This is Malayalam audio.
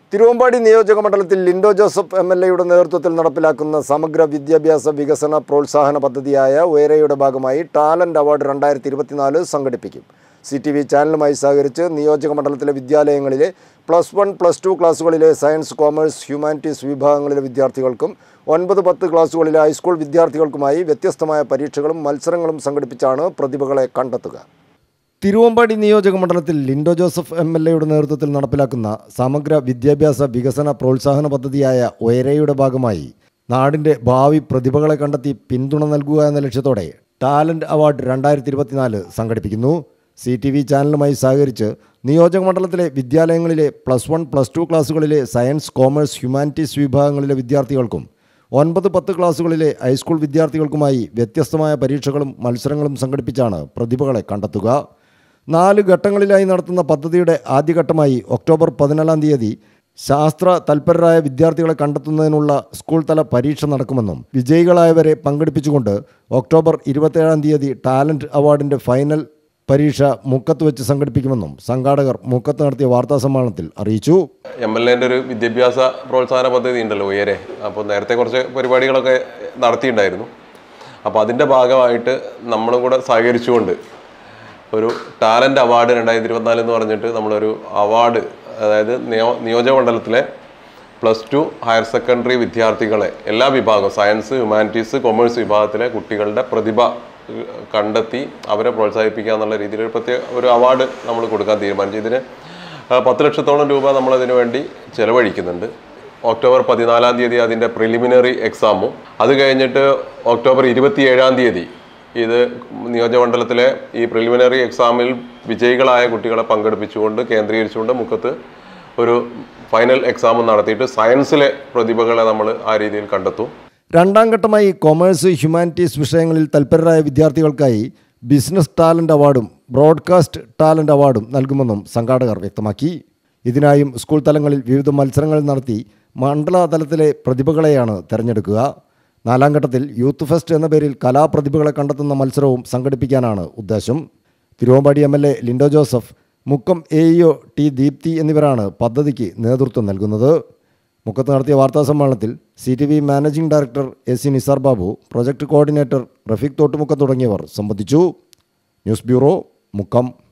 തിരുവമ്പാടി നിയോജക മണ്ഡലത്തിൽ ലിൻഡോ ജോസഫ് എംഎൽഎയുടെ നേതൃത്വത്തിൽ നടപ്പിലാക്കുന്ന സമഗ്ര വിദ്യാഭ്യാസ വികസന പ്രോത്സാഹന പദ്ധതിയായ ഉയരയുടെ ഭാഗമായി ടാലന്റ് അവാർഡ് 2024 സംഘടിപ്പിക്കും. CTV ചാനലുമായി സഹകരിച്ച് നിയോജക മണ്ഡലത്തിലെ വിദ്യാലയങ്ങളിലെ +1, +2 ക്ലാസുകളിലെ സയൻസ്, കോമേഴ്സ്, ഹ്യൂമാനിറ്റീസ് വിഭാഗങ്ങളിലെ വിദ്യാർത്ഥികൾക്കും 9, 10 ക്ലാസുകളിലെ ഹൈസ്കൂൾ വിദ്യാർത്ഥികൾക്കുമായി വ്യത്യസ്തമായ പരീക്ഷകളും മത്സരങ്ങളും സംഘടിപ്പിച്ചാണ് പ്രതിഭകളെ കണ്ടെത്തുക. തിരുവമ്പാടി നിയോജക മണ്ഡലത്തിൽ ലിൻഡോ ജോസഫ് എംഎൽഎയുടെ നേതൃത്വത്തിൽ നടപ്പിലാക്കുന്ന സമഗ്ര വിദ്യാഭ്യാസ വികസന പ്രോത്സാഹന പദ്ധതിയായ ഉയരയുടെ ഭാഗമായി നാടിൻ്റെ ഭാവി പ്രതിഭകളെ കണ്ടെത്തി പിന്തുണ നൽകുക എന്ന ലക്ഷ്യത്തോടെ ടാലന്റ് അവാർഡ് 2024 സംഘടിപ്പിക്കുന്നു. CTV ചാനലുമായി സഹകരിച്ച് നിയോജക മണ്ഡലത്തിലെ വിദ്യാലയങ്ങളിലെ +1, +2 ക്ലാസുകളിലെ സയൻസ്, കോമേഴ്സ്, ഹ്യൂമാനിറ്റീസ് വിഭാഗങ്ങളിലെ വിദ്യാർത്ഥികൾക്കും 9, 10 ക്ലാസുകളിലെ ഹൈസ്കൂൾ വിദ്യാർത്ഥികൾക്കുമായി വ്യത്യസ്തമായ പരീക്ഷകളും മത്സരങ്ങളും സംഘടിപ്പിച്ചാണ് പ്രതിഭകളെ കണ്ടെത്തുക. 4 ഘട്ടങ്ങളിലായി നടത്തുന്ന പദ്ധതിയുടെ ആദ്യഘട്ടമായി ഒക്ടോബർ 14-ാം തീയതി ശാസ്ത്ര തൽപരരായ വിദ്യാർത്ഥികളെ കണ്ടെത്തുന്നതിനുള്ള സ്കൂൾ തല പരീക്ഷ നടക്കുമെന്നും വിജയികളായവരെ പങ്കെടുപ്പിച്ചുകൊണ്ട് ഒക്ടോബർ 27-ാം തീയതി ടാലന്റ് അവാർഡിൻ്റെ ഫൈനൽ പരീക്ഷ മുക്കത്ത് വെച്ച് സംഘടിപ്പിക്കുമെന്നും സംഘാടകർ മുക്കത്ത് നടത്തിയ വാർത്താസമ്മേളനത്തിൽ അറിയിച്ചു. MLAൻ്റെ ഒരു വിദ്യാഭ്യാസ പ്രോത്സാഹന പദ്ധതി ഉണ്ടല്ലോ ഉയരെ, അപ്പോൾ നേരത്തെ കുറച്ച് പരിപാടികളൊക്കെ നടത്തിയിട്ടുണ്ടായിരുന്നു. അപ്പോൾ അതിൻ്റെ ഭാഗമായിട്ട് നമ്മളും കൂടെ സഹകരിച്ചുകൊണ്ട് ഒരു ടാലന്റ് അവാർഡ് 2024 എന്ന് പറഞ്ഞിട്ട് നമ്മളൊരു അവാർഡ്, അതായത് നിയോജക മണ്ഡലത്തിലെ +2 ഹയർ സെക്കൻഡറി വിദ്യാർത്ഥികളെ എല്ലാ വിഭാഗവും സയൻസ്, ഹ്യൂമാനിറ്റീസ്, കൊമേഴ്സ് വിഭാഗത്തിലെ കുട്ടികളുടെ പ്രതിഭ കണ്ടെത്തി അവരെ പ്രോത്സാഹിപ്പിക്കുക എന്നുള്ള രീതിയിൽ ഒരു അവാർഡ് നമ്മൾ കൊടുക്കാൻ തീരുമാനിച്ചു. ഇതിന് 10 ലക്ഷത്തോളം രൂപ നമ്മളതിനു വേണ്ടി ചെലവഴിക്കുന്നുണ്ട്. ഒക്ടോബർ 14-ാം തീയതി അതിൻ്റെ പ്രിലിമിനറി എക്സാമും, അത് കഴിഞ്ഞിട്ട് ഒക്ടോബർ 27-ാം തീയതി ഇത് നിയോജകമണ്ഡലത്തിലെ ഈ പ്രിലിമിനറി എക്സാമിൽ വിജയികളായ കുട്ടികളെ പങ്കെടുപ്പിച്ചുകൊണ്ട് കേന്ദ്രീകരിച്ചുകൊണ്ട് മുക്കത്ത് ഒരു ഫൈനൽ എക്സാം നടത്തിയിട്ട് സയൻസിലെ പ്രതിഭകളെ നമ്മൾ ആ രീതിയിൽ കണ്ടെത്തും. രണ്ടാം ഘട്ടമായി കൊമേഴ്സ്, ഹ്യൂമാനിറ്റീസ് വിഷയങ്ങളിൽ തൽപരരായ വിദ്യാർത്ഥികൾക്കായി ബിസിനസ് ടാലന്റ് അവാർഡും ബ്രോഡ്കാസ്റ്റ് ടാലന്റ് അവാർഡും നൽകുമെന്നും സംഘാടകർ വ്യക്തമാക്കി. ഇതിനായും സ്കൂൾ തലങ്ങളിൽ വിവിധ മത്സരങ്ങൾ നടത്തി മണ്ഡല തലത്തിലെ പ്രതിഭകളെയാണ് തിരഞ്ഞെടുക്കുക. 4ാം ഘട്ടത്തിൽ യൂത്ത് ഫെസ്റ്റ് എന്ന പേരിൽ കലാപ്രതിഭകളെ കണ്ടെത്തുന്ന മത്സരവും സംഘടിപ്പിക്കാനാണ് ഉദ്ദേശം. Thiruvambady MLA Linto Joseph, Mukkam AEO T Deepthi എന്നിവരാണ് പദ്ധതിക്ക് നേതൃത്വം നൽകുന്നത്. മുക്കത്ത് നടത്തിയ വാർത്താസമ്മേളനത്തിൽ CTV managing director AC Nisar Babu, project coordinator Rafeeq Thottumukkam തുടങ്ങിയവർ സംബന്ധിച്ചു. News bureau, Mukkam.